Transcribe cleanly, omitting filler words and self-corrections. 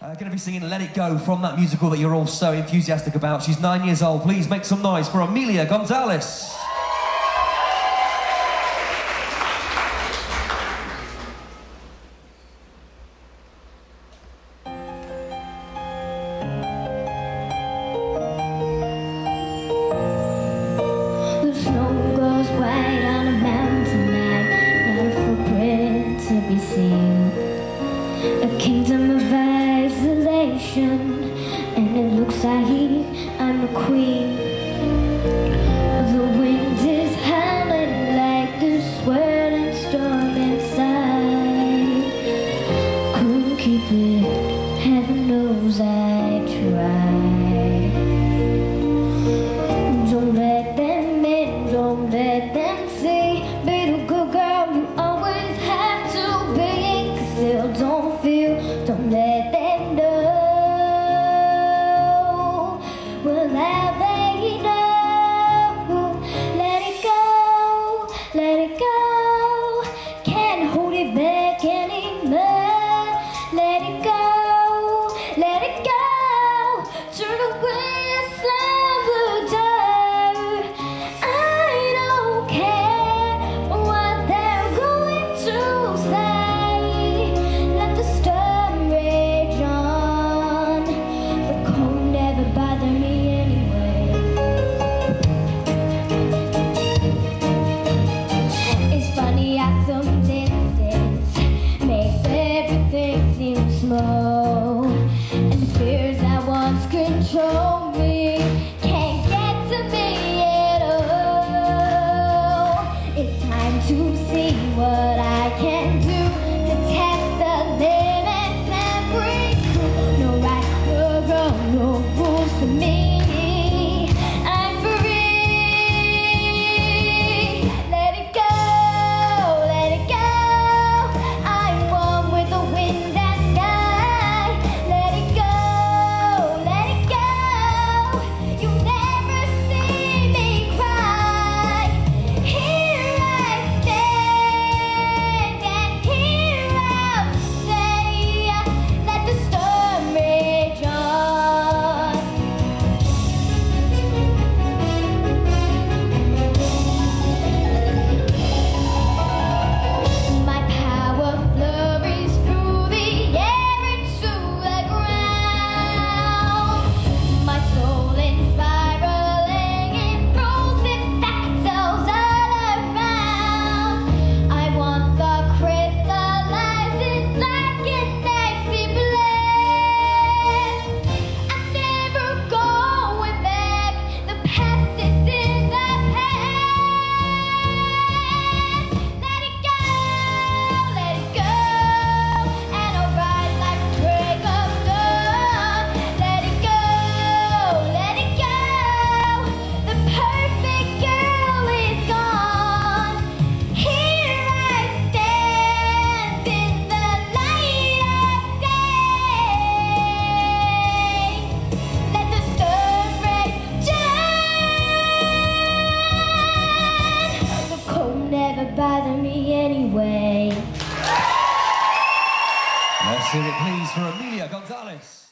Going to be singing Let It Go from that musical that you're all so enthusiastic about. She's 9 years old. Please make some noise for Amelia Gonzalez. The snow goes white on a mountain tonight, not a footprint to be seen. A kingdom of isolation, and it looks like I'm a queen. The wind is howling like this swirling storm inside. Couldn't keep it, heaven knows I tried. Don't let them in, don't let them see. Be the good girl you always have to be. 'Cause still don't feel, don't let them know. Well, now they know. Let it go, let it go. Can't hold it back anymore. Let it go, let it go. Turn away and slam the door. I don't care what they're going to say. Let the storm rage on. The cold never bothered me anyway. It's funny how some distance makes everything seem small, and the fears that once controlled me can't get to me at all. It's time to see what I can do to test the limits and break through. No right, no wrong, no rules for me. I'm free. Let it go, let it go. I'm one with the wind and sky. Let it go, let it go. You never see me cry. Here I stand, and here I'll stay. Let the storm rage on. My power flurries through the air into the ground. My soul is spiraling in frozen fractals all around. I want the crystallizes like an icy blast. I'm never going back. The past is in the past. Let it go, let it go. And I'll rise like a break of dawn. Let it go, let it go. The perfect girl is gone. Here I stand in the light of day. Let the storm rage on. The cold never bothered me anyway. Let's hear it, please, for Amelia Gonzalez.